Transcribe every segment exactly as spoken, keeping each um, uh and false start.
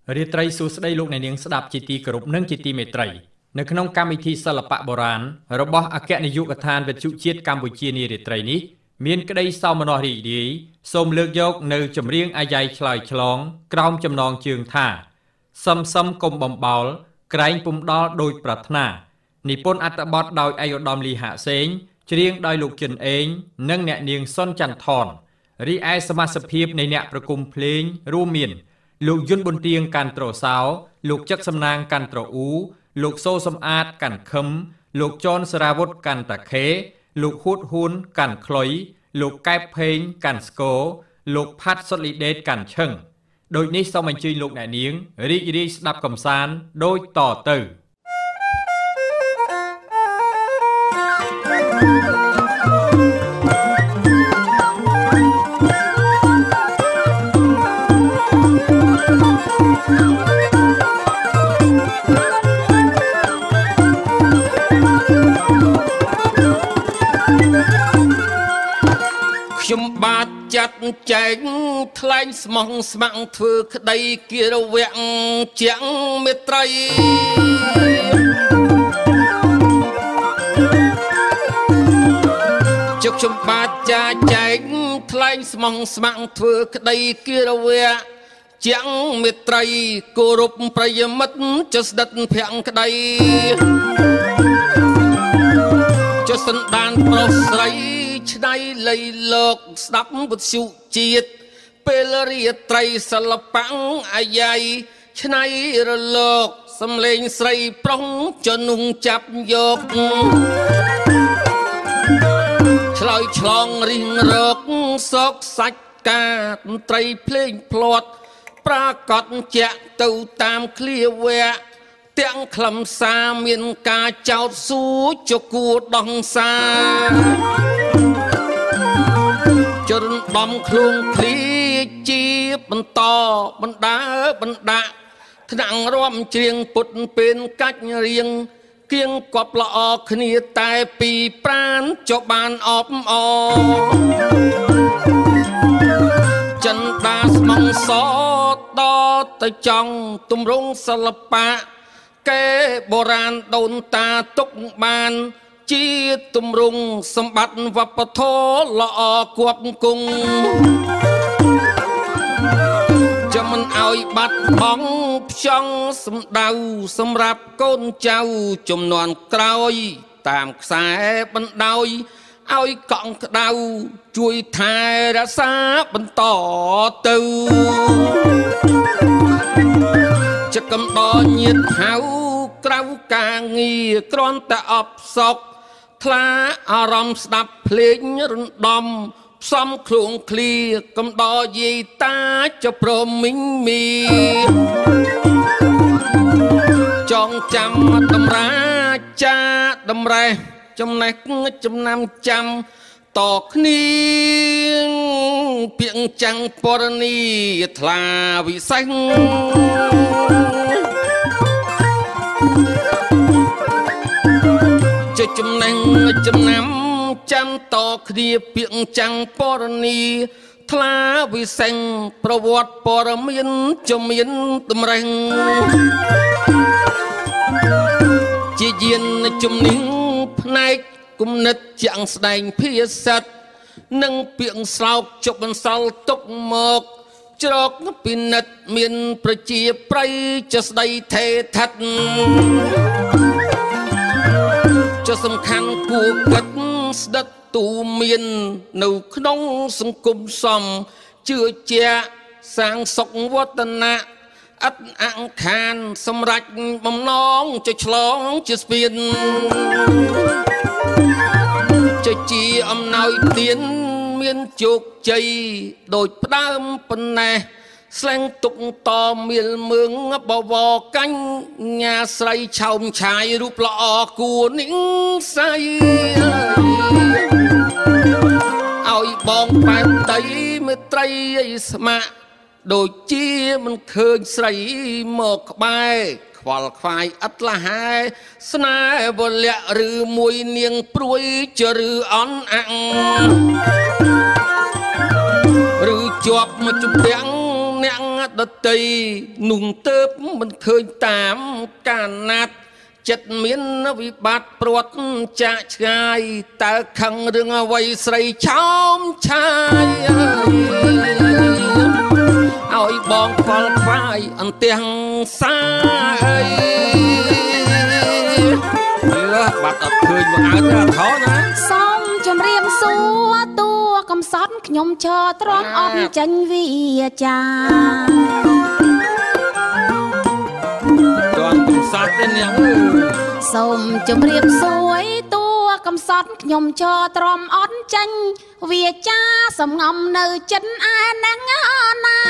រាត្រីសួស្តីលោកអ្នកនាងស្ដាប់ជាទីគោរពនិងជាទីមេត្រីនៅក្នុងកម្មវិធីសិល្បៈបុរាណរបស់អគ្គនាយកដ្ឋានវិទ្យុជាតិកម្ពុជានារាត្រីនេះមានក្តីសោមនស្សរីករាយសូមលើកយកនៅចម្រៀងអាយ៉ៃឆ្លើយឆ្លងក្រោមចំណងជើងថាសឹមសឹមកុំបំបោលក្រែងពុំដល់ដូចប្រាថ្នានិពន្ធអត្ថបទដោយឯកឧត្តមលីហាក់សេងច្រៀងដោយលោកជិនអេងនិងអ្នកនាងសុនច័ន្ទថនរីឯសមាជិកភាពនៃអ្នកប្រគំភ្លេងរួមមានលោកយុនប៊ុនទៀងកាន់ត្រសោលោកចឹកសំណាងកាន់ត្រអ៊ូលោកសូសំអាតកាន់ខឹមលោកចនសារាវុធកាន់តាខេលោកហួតហ៊ុនកាន់ខ្លុយលោកកែបផេងកាន់ស្គរលោកផាត់សុតលីដេតកាន់ឈឹងដូចនេះសូមអញ្ជើញលោកអ្នកនាងរីករាយស្ដាប់កំសាន្តដូចតទៅខ្ញុំបាទចាត់ចែងថ្លែងស្មោះស្ម័គ្រធ្វើក្តីគិរវៈជាងមេត្រីជុកខ្ញុំបាទចាត់ចែងថ្លែងស្មោះស្ម័គ្រធ្វើក្តីគិរវៈជាងមេត្រីគោរពប្រិយមិត្តចុះស្ដិតភ័ក្រក្តីចុះសន្តានប្រុសស្រីឆ្នៃលៃលោកស្ដាប់វិទ្យុជាតិពេលរាត្រីសិល្បៈអាយ៉ៃឆ្នៃរលកសំលេងស្រីប្រុសចនុងចាប់យកឆ្លើយឆ្លងរិះរកសោកសាច់ការតន្ត្រីភ្លេងភ្លាត់ប្រាកដជាក់ទៅតាមឃ្លាវៈទាំងខ្លឹមសារមានការចោទសួរចគួរដងសាចរំបំខ្លួនឃ្លីជាបន្តបណ្ដើបណ្ដាក់ថ្នាក់រួមច្រៀងពុតពេលកាច់រៀងគៀងគប់ល្អគ្នាតែពីប្រានចុះបានអបអចិនដាស្មងសតទៅចង់ទម្រង់សិល្បៈកែបុរាណដូនតាទុកបានជាទម្រង់សម្បត្តិវប្បធម៌ល្អគប់គង់ចាំមិនឲ្យបាត់បង់ផ្ចង់សម្ដៅសម្រាប់កូនចៅជំនាន់ក្រោយតាមខ្សែបណ្ដោយឲ្យកង់ក្ដៅជួយថែរក្សាបន្តទៅចកំដញាតហៅក្រៅការងារគ្រាន់តែអបសក់ថ្លាអារម្មណ៍ស្ដាប់ភ្លេងរំដំផ្សំឃ្លួងឃ្លាកំដរយាយតាចប្រមីងមីចងចាំតម្រាចាតម្រេះចំណេះចំណាំចាំតគ្នាពាក្យចាំងពរនីថ្លាវិសេសចុចចំណេះចំណាំចាំតគ្នាពាក្យចាំងពរនីថ្លាវិសេសប្រវត្តិព័រមានជំមានតម្រេះជាយានជំនាញផ្នែកគំនិតជាក់ស្ដែងភាសានិងពាក្យស្លោកជប់បន្សល់ទុកមកច្រកពិនិត្យមានប្រជាប្រិយចស្ដីថេឋិតចសំខាន់គួរគិតស្ដិតទូមាននៅក្នុងសង្គមសមជឿជាក់សាងសុខវឌ្ឍនៈអត់អង្ខានសម្រេចបំណងចុចឆ្លងជាស្ពានចុចជាអំណោយទានមានជោគជ័យដូចផ្ដើមប៉ុណ្ណេះស្លែងទុកតមៀលមឿងបវរកាញ់ញ៉ាស្រីឆោមឆាយរូបល្អគួរនិស័យឲ្យបងបែបដីមេត្រីអីស្មាក់ដូចជាមិនឃើញស្រីមកក្បែរខ្វល់ខ្វាយអត់លះហែស្នេហ៍វលៈឬមួយនាងព្រួយជឬអន់អាំងឬជាប់មកជំពាំងអ្នកដតីนุ่งเติบមិនឃើញតាមកាណាត់ចិត្តមានវិបត្តិព្រាត់ចាក់ឆ្ងាយតើខឹងរឿងអ្វីស្រីឆោមឆាយឲ្យបងខ្វល់ខ្វាយអន្ទាំងសាយលើបាត់អត់ឃើញមកអើទៅខោណាសូមជម្រាបសួរតួកំសត់ខ្ញុំឈរទ្រាំអត់ចាញ់វិចាទាន់កំសត់ទេនាងសូមជម្រាបសួរតួកំសត់ខ្ញុំឈរទ្រាំអត់ចាញ់វិចាសំងំនៅចិត្តឯណាំងណា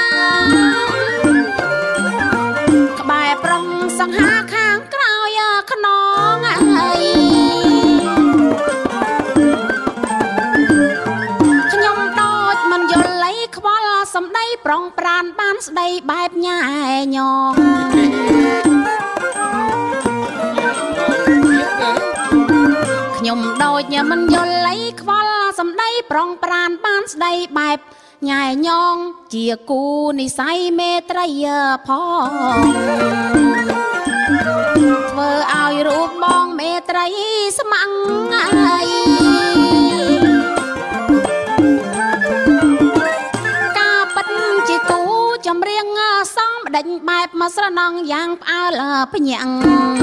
ក្បែរប្រុងសង្ហាខាងក្រោយខ្នងអីខ្ញុំដូចមិនយល់អីខ្វល់សំដីប្រងប្រានបានស្ដីបែបញ៉ែញោមខ្ញុំដូចមិនយល់អីខ្វល់សំដីប្រងប្រានបានស្ដីបែបញ៉ែញងជាគូនិស័យមេត្រីផងធ្វើឲ្យរូបបងមេត្រីស្មាំងអីការប៉ិនជាគូចម្រៀងសងបដិញបែបមកស្រណងយ៉ាងផ្អើលភ្ញាក់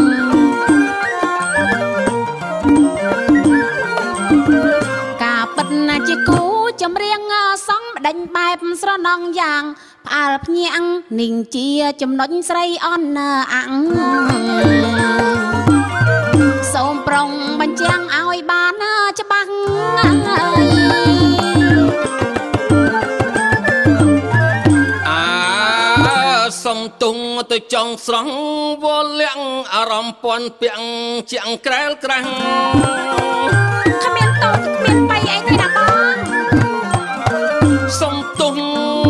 ការប៉ិនជាគូចម្រៀងសងបដិញបែបស្រណងយ៉ាងផ្អើលភ្ញាក់និងជាចំណុចស្រីអន់អាំងសូមប្រុងបញ្ចាំងឲ្យបានច្បាស់សុំទុំទៅចង់ស្រង់វលាក់អារម្មណ៍ពន់ពាំងជាងក្រែលក្រាំងគ្មានតោគ្មានបៃអីទេណាបងសុំទុំ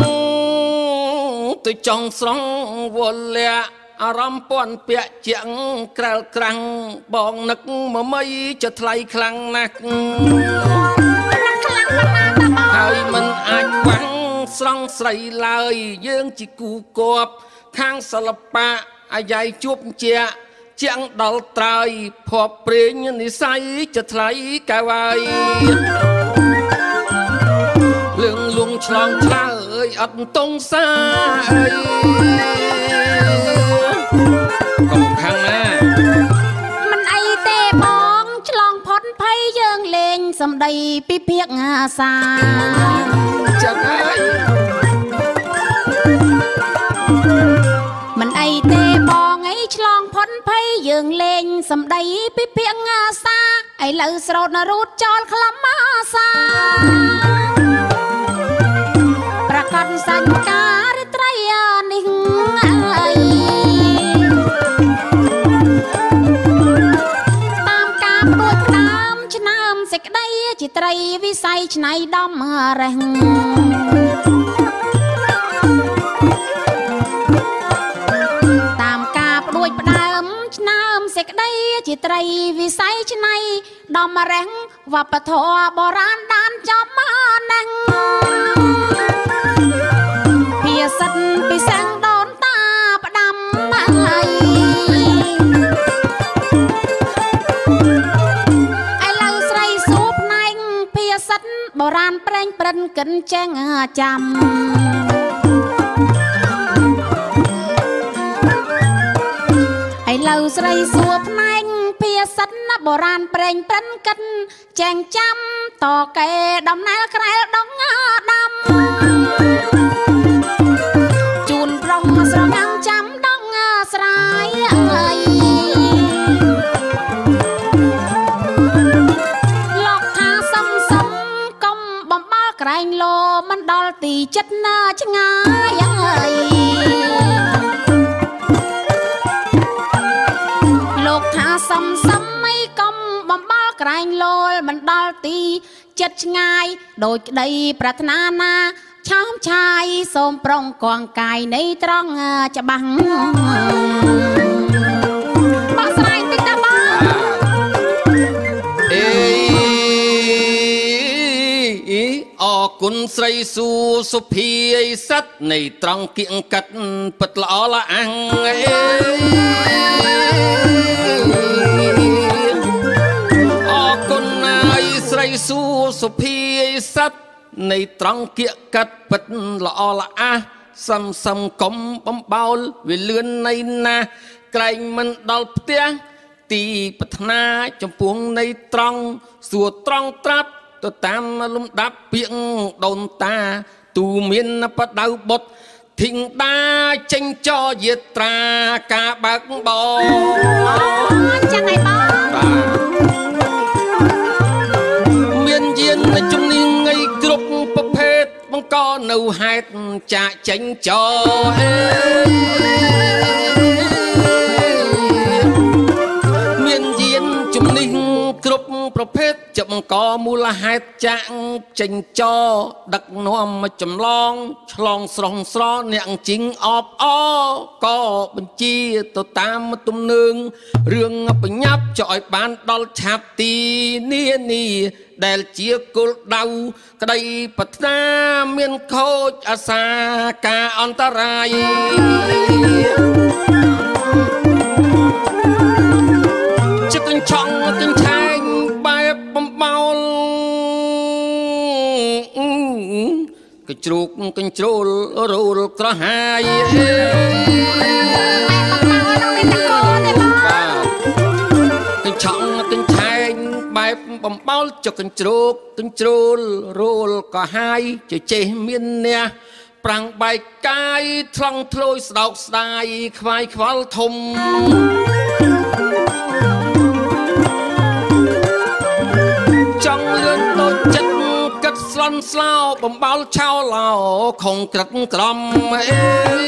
ទៅចង់ស្រង់វលាក់អារម្មណ៍ពន់ពាក់ជាងក្រែលក្រាំងបងនឹកមមៃจะថ្លៃខ្លាំងណាស់ហើយមិនអាចខ្វាំងស្រង់ស្រីឡើយយើងជាគូគប់ខាងសិល្បៈអាយ៉ៃជួបជាជាងដល់ត្រើយភ័ព្វព្រេងនិស័យจะថ្លៃកៅហើយលឿងលួងឆ្លងឆ្លើយអត់តងសាអើយកុំខាងណាមិនអីទេបងឆ្លងផុតភ័យយើងលេងសំដីពីភៀកអាសាចាំហើយមិនអីទេបងអីឆ្លងផុតភ័យយើងលេងសំដីពីភៀកអាសាឥឡូវស្រោតណារូតចោលខ្លឹមអាសាប្រកាសសញ្ញការត្រីនេះអីតាមការព្រួយផ្ដើមឆ្នាំសេចក្ដីជាត្រីវិស័យឆ្នៃដំរះតាមការព្រួយផ្ដើមឆ្នាំសេចក្ដីជាត្រីវិស័យឆ្នៃដំរះវប្បធម៌បុរាណដានចំមកណាស់ភាសិតពិសាំងដូនតាផ្ដាំហើយឥឡូវស្រីសួរផ្នែកភាសិតបុរាណប្រេងព្រិនកិនចេងចាំឥឡូវស្រីសួរផ្នែកភាសិតបុរាណប្រេងព្រិនកិនចេងចាំតកែដំណើរក្រែលដងដាំជូនប្រុងស្រងាំងចាំដងស្រាយអើយលោកថាសំសំកុំបំបល់ក្រែងលោមិនដល់ទីចិត្តណាឆ្ងាយអើយលោកថាសំសំអីកុំបំបល់ក្រែងលោមិនដល់ទីចិត្តឆ្ងាយដូចក្តីប្រាថ្នាណាឆោមឆាយសូមប្រុងកងកាយនៃត្រង់ច្បាស់បកស្រាយតិចតាបងអេអរគុគុណស្រីស៊ូសុភាអីសັດនៃត្រង់គៀងកាត់ពិតល្អละអាំងអេអរគុណណាយស្រីស៊ូសុភាអីសັດនៃត្រង់គៀងកាត់ពិតល្អละអាសំសំកុំបំបោលវាលឿននៃណាក្រែងមិនដល់ផ្ទះទីប្រាថ្នាចំពោះនៃត្រង់សួរត្រង់ត្រាប់ទៅតាមលំដាប់ពាក្យដូនតាទូមានបដៅបុតធីងដាចេញចយាត្រាការបើកបងអូចឹងហើយបងមានយានជំនាញងៃគ្រប់ប្រភេទបង្កនៅហេតុចាក់ចេញចអេមានយានជំនាញគ្រប់ប្រភេទចាប់បង្កមូលហេតុចាក់ចេញចដឹកនាំមកចម្លងឆ្លងស្រងស្រអ្នកជីងអបអក៏បញ្ជាទៅតាមទំនឹងរឿងបញ្ញាប់ចឲ្យបានដល់ឆាប់ទីនានីដែលជាគោលដៅក្តីប្រាថ្នាមានខូចអាសាការអន្តរាយជិះកញ្ឆង់កញ្ឆែងបែបបំបោលកញ្ជ្រូកកញ្ជ្រោលរੂលក្រហាយកញ្ឆង់កញ្ឆែងបែបបំបោលចុកកញ្ជ្រូកកញ្ជ្រោលរੂលក៏ហាយចេះចេះមានអ្នកប្រាំងបែកកាយថ្លង់ធ្លោយស្ដោកស្ដាយខ្វាយខ្វល់ធំចង់លឿនដូចចិត្តគិតស្លន់ស្លោបំបោលឆោឡោខំក្រិតក្រំអេ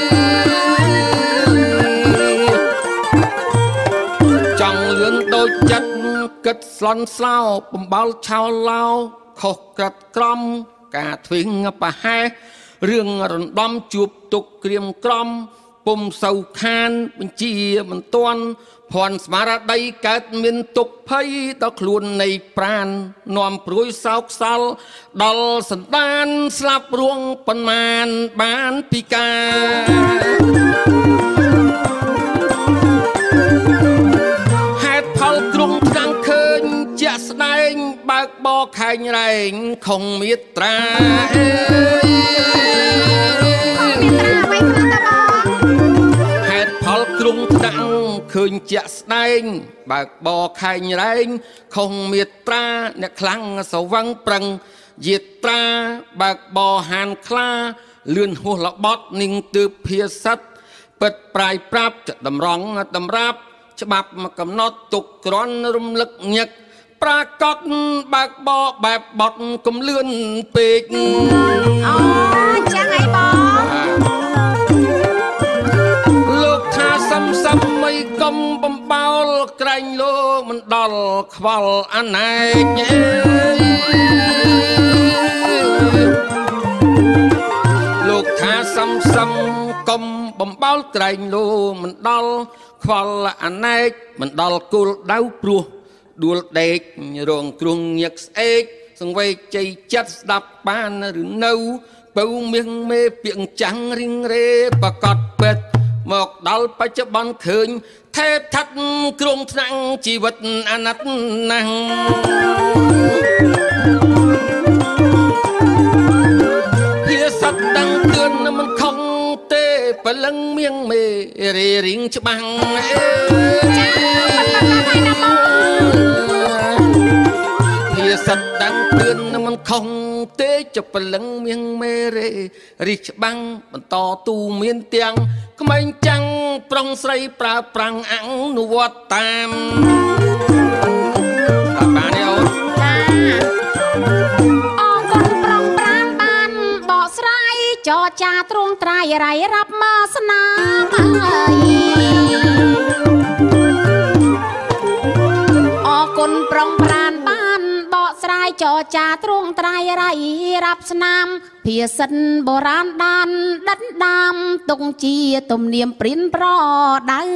ចង់លឿនដូចចិត្តគិតស្លន់ស្លោបំបោលឆោឡោខុសក្រិតក្រំការធ្វេងប្រហែសរឿងរំដំជួបទុកក្រៀមក្រំពុំសូវខានបញ្ជាមិនទាន់ភ័ណ្ឌស្មារតីកើតមានទុកភ័យដល់ខ្លួននៃប្រាណនាំព្រួយសោកសល់ដល់សន្តានស្លាប់រួងប៉ុន្មានបានពិការហេតុផលទ្រង់ថ្នាំងឃើញជាក់ស្ដែងបើកបោខែងរែងខំមេត្រាអេទ្រង់ថ្នាក់ឃើញជាក់ស្ដែងបើកបោខែងរែងខុសមេត្រាអ្នកខ្លាំងសវឹងប្រឹងយាត្រាបើកបោហានខ្លាលឿនហួសល្បត់និងទើបភាសិតពិតប្រាយប្រាប់ចតម្រង់តម្រាប់ច្បាប់មកកំណត់ទុកក្រន់រំលឹកញឹកប្រាកដបើកបោបែបបត់កុំលឿនពេកអូចឹងហើយបងសំសំមីកុំបំបោលក្រែងលោមិនដល់ខ្វល់អណែកលោកថាសំសំកុំបំបោលក្រែងលោមិនដល់ខ្វល់អណែកមិនដល់គោលដៅព្រោះដួលដេករងគ្រងញឹកស្អែកសង្វេកជ័យចិត្តស្ដាប់បានឬនៅពៅមៀងមេពាងចាំងរីងរេប្រកបពេតមកដល់បច្ចុប្បន្នឃើញថេឋិតគ្រងថ្នាក់ជីវិតអណត្តណាស់ភាសិតដឹងទឿនមិនខំទេព្រលឹងមៀងមេរីរៀងច្បាំងអេភាសិតដឹងទឿនមិនខំទេចុះព្រលឹងមៀងមេរីរីច្បាំងបន្តទូមានទាំងក្មេងចាំងប្រុងស្រីប្រើប្រាំងអនុវត្តតាមបានទេអូនចាអរគុណប្រុងប្រាំបានបកស្រាយចរចាទ្រង់ត្រាយរៃរាប់មកស្នាមអើយអរគុណប្រុងប្រាំបានបកស្រាយចរចាទ្រង់ត្រាយរៃរាប់ស្នាមភាសិនបុរាណដានដិតដាមទុកជាទំនៀមព្រិនប្រដៅ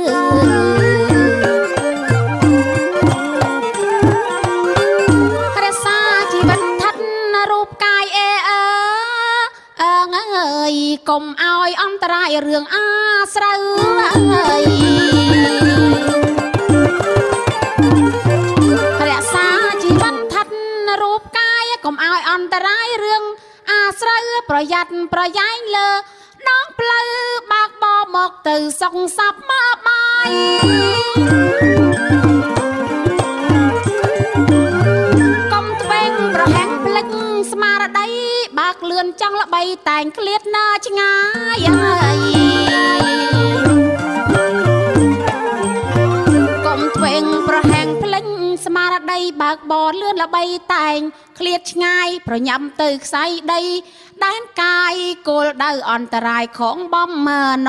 រក្សាជីវិតឋិតរូបកាយអេអើកុំឲ្យអន្តរាយរឿងអាស្រូវរក្សាជីវិតឋិតរូបកាយកុំឲ្យអន្តរាយរឿងអាស្រូវប្រយ័ត្នប្រយែងលើដងផ្លូវបើកបោមកទៅសុខសប្បាយបាយកុំទ្វេងប្រហែងភ្លេចស្មារតីបើកលឿនចង់ល្បីតែងឃ្លាតណាឆ្ងាយហើយកុំទ្វេងប្រហែងភ្លេចស្មារតីបើកបោលឿនល្បីតែងឃ្លាតឆ្ងាយប្រញាំទៅខ្សែដីដែនកាយគោលដៅអន្តរាយของបំមើណ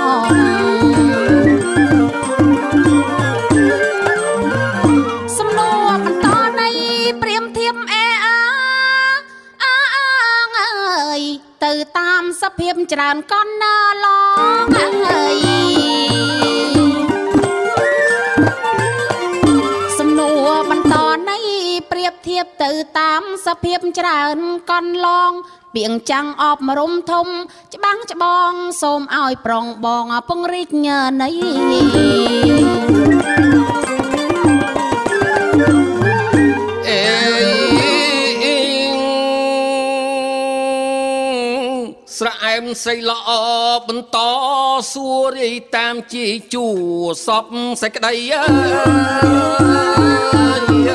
សំណួរបន្តនៃព្រាមធៀបអេអាអើយទៅតាមសភាពច្រើនកនណឡងអើយសំណួរបន្តនៃព្រាបធៀបទៅតាមសភាពច្រើនកនឡងពីងចាំងអបមរុំធំច្បាំងច្បងសូមឲ្យប្រងបងពងរីកញើនៃអេស្រែមសៃល្អបន្តសួររីតាមជាជួសពសេចក្តីអើយ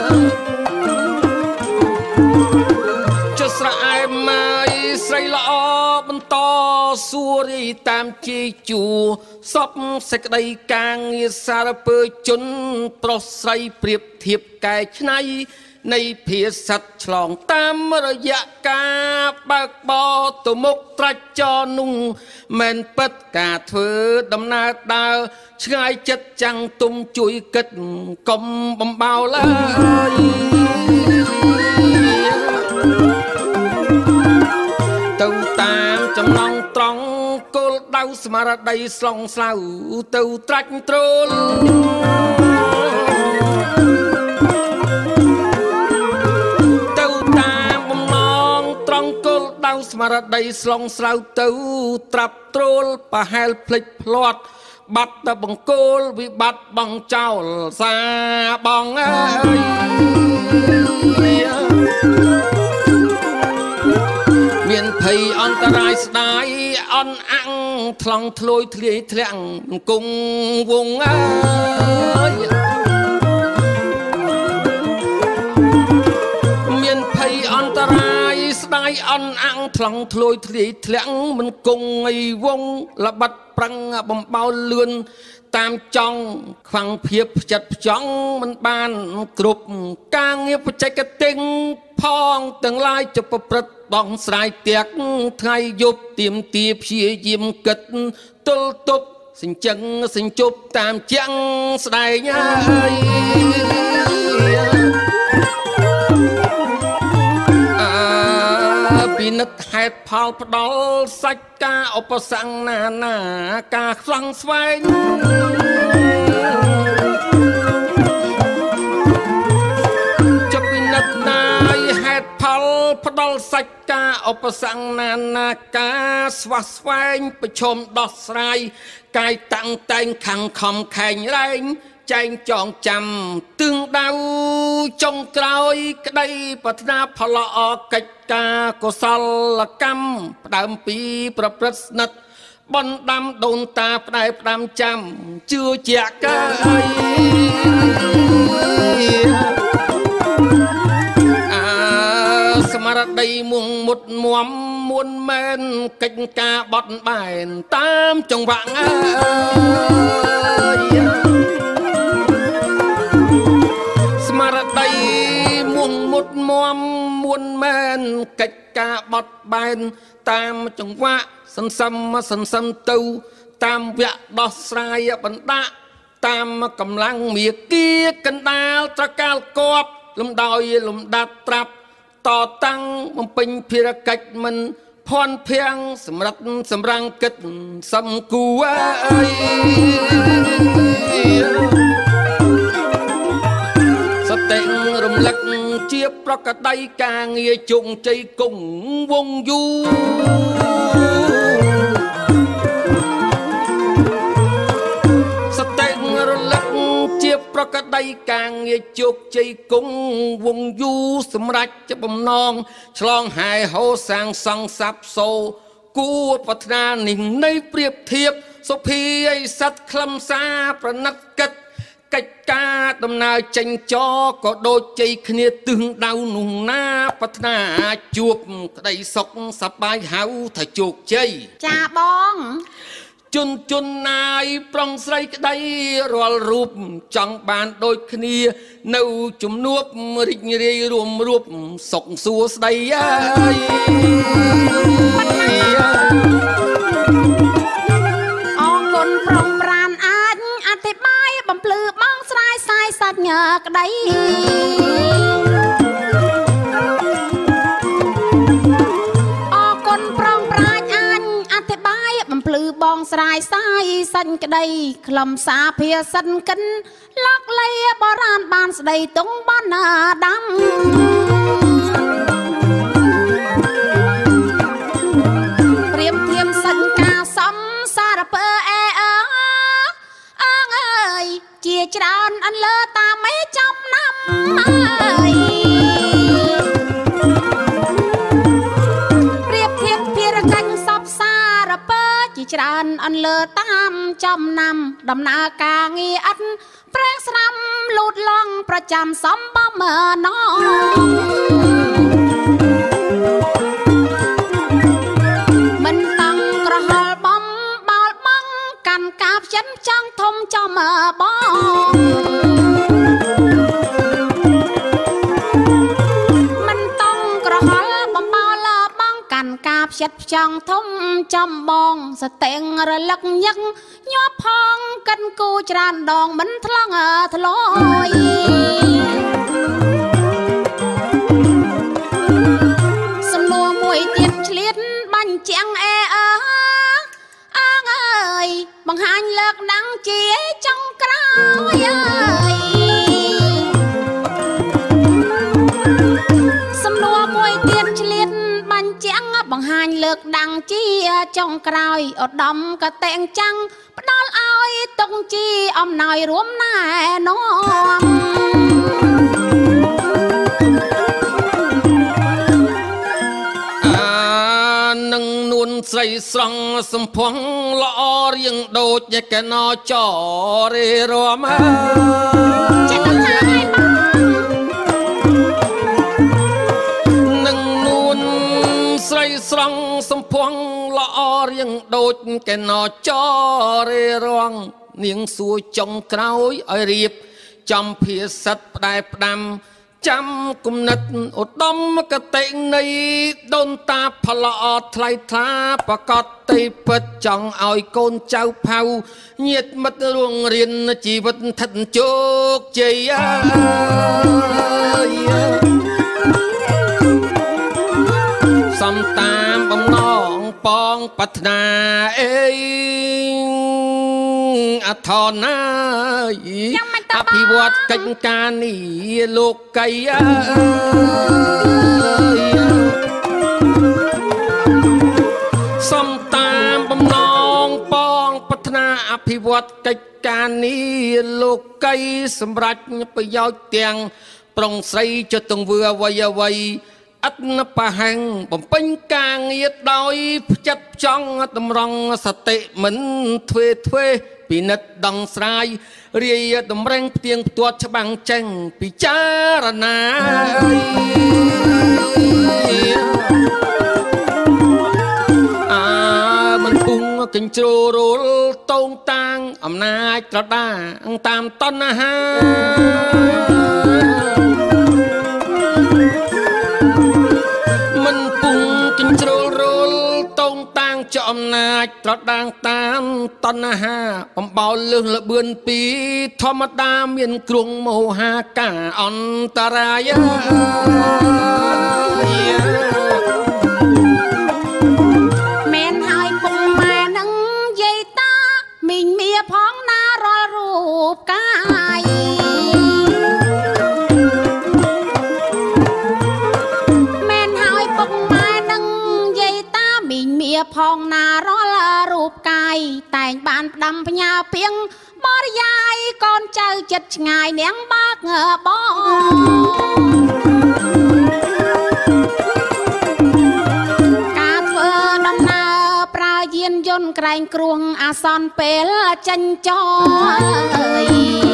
ចុះស្រែមមកស្រីល្អបន្តសួររីតាមជាជួសពសេចក្តីកាងារសារពើជនប្រុសស្រីប្រៀបធៀបកែច្នៃនៃភាសាឆ្លងតាមរយៈការបើកបោទៅមុខត្រាច់ចរនោះមិនពិតការធ្វើដំណើរដើរឆ្ងាយចិត្តចាំងទុំជួយគិតកុំបំបោឡើយទៅតាមចំណងត្រង់គោលដៅស្មារតីស្លងស្លៅទៅត្រាច់ទ្រូលទៅតាមបំណងត្រង់គោលដៅស្មារតីស្លងស្លៅទៅត្រាប់ទ្រូលប្រហែលភ្លេចភ្លាត់បាត់តែបង្គោលវិបត្តិបងចោលសាបងអើយមានភ័យអន្តរាយស្ដាយអន់អាំងថ្លង់ធ្លួយធ្លាយធ្លាំងគង់វងអើយមានភ័យអន្តរាយស្ដាយអន់អាំងថ្លង់ធ្លួយធ្លាយធ្លាំងមិនគង់អីវងល្បិតប្រឹងបំបោលលឿនតាមចង់ខ្វាំងភាពចិត្តផ្ចង់មិនបានគ្រប់ការងារបច្ចេកទេសផងទាំងឡាយចុះប្រព្រឹត្តបងស្រាយទៀកថ្ងៃយប់ទៀមទាព្យាយាមគិតទល់ទប់សិញ្ចឹងសិញ្ជប់តាមជាងស្ដែងអើយពិនិត្យហេតុផលផ្ដល់សាច់ការឧបសង្ឃណានាការខ្លាំងស្វែងចុះពិនិត្យណាយហេតុផលផ្ដល់សាច់ការឧបសង្ឃណានាការស្វះស្វែងប្រឈមដោះស្រាយកាយតាំងតែងខំខំខែងរែងចែងចងចាំទិងដៅចុងក្រោយក្តីប្រាថ្នាផលល្អកិច្ចការកុសលកម្មផ្ដើមពីប្រព្រឹត្តស្និទ្ធបណ្ដាំដូនតាផ្ដែផ្ដាំចាំជឿជាក់កាយអើស្មារតីមុងមុតមមមួនមែនកិច្ចការបត់បែនតាមចង្វាក់អើយស្មារតីមុងមុតមមមួនមែនកិច្ចការបត់បែនតាមចង្វាក់សន្សំសន្សំទៅតាមវគ្គដោះស្រាយបណ្ដាក់តាមកម្លាំងមាគាកណ្ដាលត្រកាលគប់លំដោយលំដាប់ត្រាប់តតាំងបំពេញភារកិច្ចមិនភ័ន្តភាំងសម្រាប់សម្រាំងគិតសំគួរអើយសតិរំលឹកជាប្រកដៃការងារជោគជ័យគង់វងយូរដីកាងងារជោគជ័យគង់វងយូសម្រាប់ជាបំណងឆ្លងហែហោសាងសង់សាប់សូគួរប្រាថ្នានេះនៃប្រៀបធៀបសុភីអីសັດខ្លឹមសារប្រណិតកិច្ចកិច្ចការដំណើរចេញចរក៏ដូចជ័យគ្នាទិសដៅនោះណាប្រាថ្នាជួបក្តីសុខសប្បាយហៅថាជោគជ័យចាបងជន់ជន់ណាយប្រុងស្រីក្តីរាល់រូបចង់បានដូចគ្នានៅជំនួបរីករាយរួមរួបសុខសួស្តីអើយអរគុណប្រុងប្រានអាចអធិប្បាយបំភ្លឺបងស្រាយសាយសាច់ញើក្តីអរគុណប្រុងប្រាជ្ញអាចអធិប្បាយបំភ្លឺបងស្រាយសាយសាច់ក្តីខ្លឹមសារភាសិនកិនលកលៃបរានបានស្ដីទងបានណាដាំព្រៀមធៀមសិនការសំសារពើអែអើអងអើយជាច្រើនអនលើតាមេចំណាំអើយព្រៀបធៀបភារកិច្ចសពសារពើជាច្រើនអនលើតាមចំណាំដំណើរការងារអត់ប្រេងស្រាំលូតឡងប្រចាំសំបំណងមិនតាំងក្រហល់បំបោលបងកាន់កាបចិនចង់ធំចំបងមិនតាំងក្រហល់បំបោលបងកាន់កាបចិត្តចង់ធំចំបងសតេងរលឹកញឹកញាប់ផងកិនគូច្រើនដងមិនថ្លង់ធ្លយសំណួរមួយទៀតឆ្លៀតបាញ់ជាងអែអើអងអើយបង្ហាញលើកដាំងជាចុងក្រោយអើយសំណួរមួយទៀតឆ្លៀតបាញ់ជាងបង្ហាញលើកដាំងជាចុងក្រោយឧត្តមកតេងចាំងផ្ដល់ឲ្យតុងជីអំណោយរួមណែនាំអានឹងនួនស្រីស្រង់សំភងល្អរៀងដូចកែណចរេរមចិត្តថាឲ្យនឹងនួនស្រីស្រង់សំភងល្អរៀងដូចកែណចរេរងនាងសួរចុងក្រោយឲ្យរៀបចំភាសិតផ្ដែផ្ដាំចាំគំនិតឧត្តមកតេនៃដូនតាផលអត់ថ្លៃថ្លាប្រកបទីពិតចង់ឲ្យកូនចៅផៅញាតិមិត្តរួងរៀនជីវិតឋិតជោគជ័យអើយសំតាមបំណងបងប្រាថ្នាអេអធនណាអភិវឌ្ឍកិច្ចការនេះលោកីអើយសំតាមបំណងបងប្រាថ្នាអភិវឌ្ឍកិច្ចការនេះលោកីសម្រាប់ប្រយោជន៍ទាំងប្រុងស្រីចុះទង្វើអ្វីអ្វីអត្តនបហែងបំពេញការងារដោយផ្ចិតផ្ចង់តម្រង់សតិមិនធ្វេធ្វេពិនិត្យដងស្រាយរាយតម្រែងផ្ទៀងផ្ទាត់ច្បាំងចេញពិចារណាអាមិនពុងកញ្ជ្រោរលតោងតាងអំណាចត្រដាតាមតណ្ហាមិនពុងកញ្ជ្រោរលតោងតាងចអំណាចត្រដាងតាមតណ្ហាបំបោលលឹះលបឿនពីធម្មតាមានគ្រងមោហាការអន្តរាយមែនហើយពុកម៉ែនឹងយាយតាមីងមៀផងណារាល់រូបកាយមែនហើយពុកម៉ែនឹងយាយតាមីងមៀផងណារាល់រូបកាយតែងបានផ្ដាំផ្ញើពីងបរយាយកូនចៅចិត្តឆ្ងាយនាងបាក់បងការធ្វើដំណើរប្រើយានយន្តក្រែងគ្រោះអាសន្នពេលចាញ់ចោល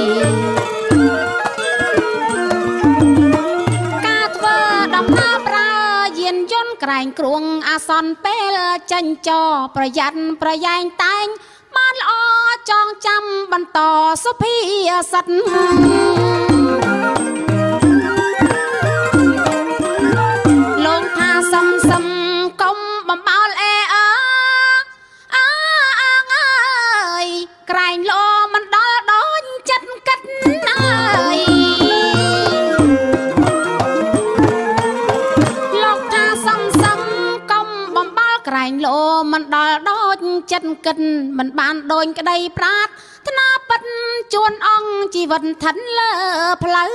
ការធ្វើដំណើរប្រើយានយន្តក្រែងគ្រោះអាសន្នពេលចាញ់ចោលប្រយ័ត្នប្រយែងតែងបានល្អចងចាំបន្តសុភាសិតលងថាសំសំកុំបំបោលអេអើអើអើយក្រែងលោមិនដល់ដូចចិត្តកិតអើយលោកថាសំសំកុំបំបោលក្រែងលោមិនដល់ដូចចិត្តកិតមិនបានដូចក្តីប្រាថ្នាពិតជួនអង្គជីវិតឋិនលើផ្លូវ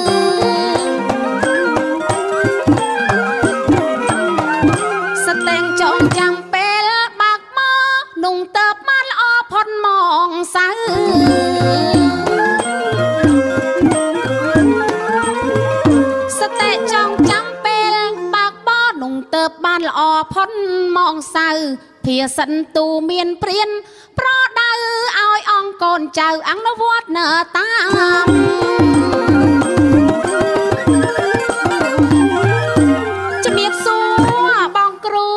ស្ទែងចងចាំពេលបាក់មកนุ่งเติบបានល្អផុតมองសៅស្ទែងចងចាំពេលបាក់មកนุ่งเติบបានល្អផុតมองសៅភាសិនទូមានព្រានប្រដៅឲ្យអង្គកូនចៅអនុវត្តនៅតាមជំរាបសួរបងគ្រូ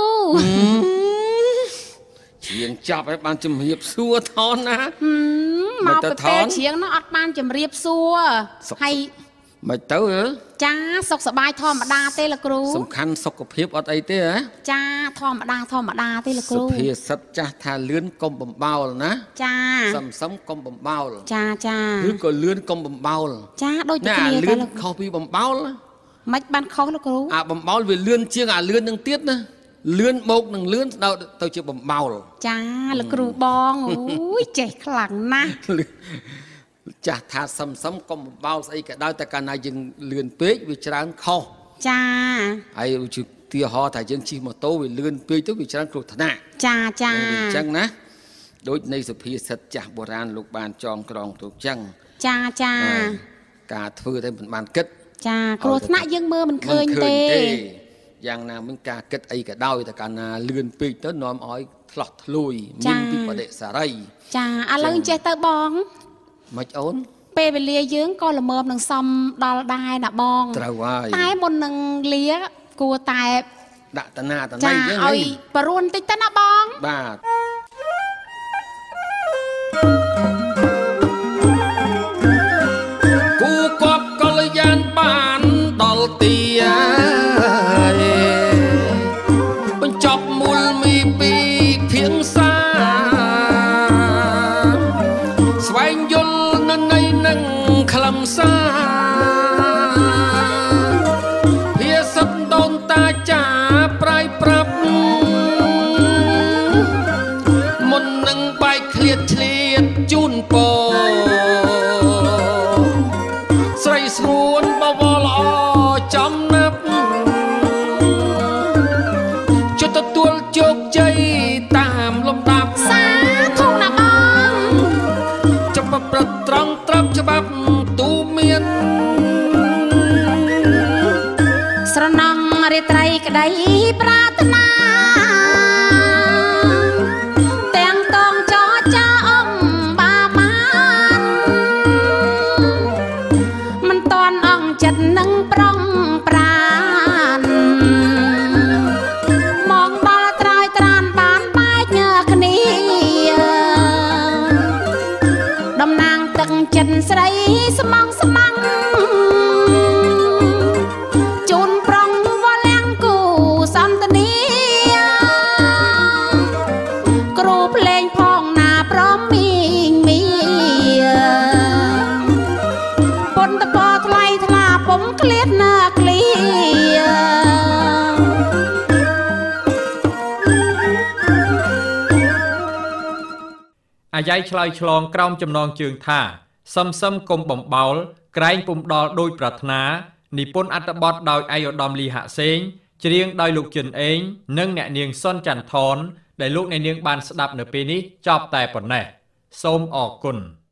ជាងចាប់ឲ្យបានជំរាបសួរថនណាមកទៅពេលជ្រៀងនោះអត់បានជំរាបសួរហើយមិនទៅចាសុខសប្បាយធម្មតាទេលោកគ្រូសំខាន់សុខភាពអត់អីទេហ៎ចាធម្មតាធម្មតាទេលោកគ្រូសុភាសិតចាស់ថាលឿនកុំបំបោលណាចាសំសំកុំបំបោលចាចាឬក៏លឿនកុំបំបោលចាដូចតែគ្នាលឿនខុសពីបំបោលមិនបានខុសលោកគ្រូអាបំបោលវាលឿនជាងអាលឿននឹងទៀតណាលឿនបោកនឹងលឿនដល់ទៅជាបំបោលចាលោកគ្រូបងអូយចេះខ្លាំងណាស់ចាស់ថាសំសំកុំបំបោលស្អីក៏ដោយតែកាលណាយើងលឿនពេកវាច្រើនខុសចាហើយជាទីហោថាយើងជិះម៉ូតូវាលឿនពេកទៅវាច្រើនគ្រោះថ្នាក់ចាចាអញ្ចឹងណាដូចនៃសុភាសិតចាស់បុរាណលោកបានចងក្រងទៅអញ្ចឹងចាចាការធ្វើតែមិនបានគិតចាគ្រោះថ្នាក់យើងមើលមិនឃើញទេយ៉ាងណាមិនការគិតអីក៏ដោយតែកាលណាលឿនពេកទៅនាំឲ្យឆ្លោះធ្លួយមានវិបដិសារីចាឥឡូវចេះទៅបងមិនអូនពេលវេលាយើងក៏ល្មមនឹងសំដល់ដែរណាបងត្រូវហើយតែមុននឹងលាគួរតែដាក់តាណាតាណៃយើងឲ្យបរួនតិចទៅណាបងបាទគូកប់កលយានបានដល់ទីបញ្ចប់មូលមីពីភៀងសាស្វែងយល់នៅនៃនឹងខ្លឹមសារភាសិតដូនតាចាប្រៃប្រាប់មុននឹងបែកឃ្លាតឆ្លៀតជូនពរស្រីស្រួនបវរល្អចំណាប់ជិតទទួលជោគជ័យតាមលំដាប់សាធុណាបងចាំប្រព្រឹត្តត្រង់ត្រាប់ច្បាប់ទូមានស្រណងរាត្រីក្តីប្រាថ្នាទាំងកងចរចាអំបាបានមិនតន់អង្គចិត្តនឹងប្រងប្រានមកដល់ត្រើយត្រានបានបែកញើគ្នាតំណាងទឹកចិត្តស្រីស្មងស្មាំងជូនប្រងវលាំងគូសន្តានីគ្រូភ្លេងផងណាព្រមមីងមីពុនតកថ្លៃថ្លាពុំឃ្លាតណាឃ្លៀអាយ៉ៃឆ្លើយឆ្លងក្រោមចំណងជើងថាសឹមសឹមកុំបំបោលក្រែងពុំដល់ដូចប្រាថ្នានិពន្ធអត្ថបទដោយឯកឧត្តមលីហាក់សេងច្រៀងដោយលោកជិនអេងនិងអ្នកនាងសុនច័ន្ទថនដែលលោកអ្នកនាងបានស្ដាប់នៅពេលនេះចប់តែប៉ុណ្ណេះសូមអរគុណ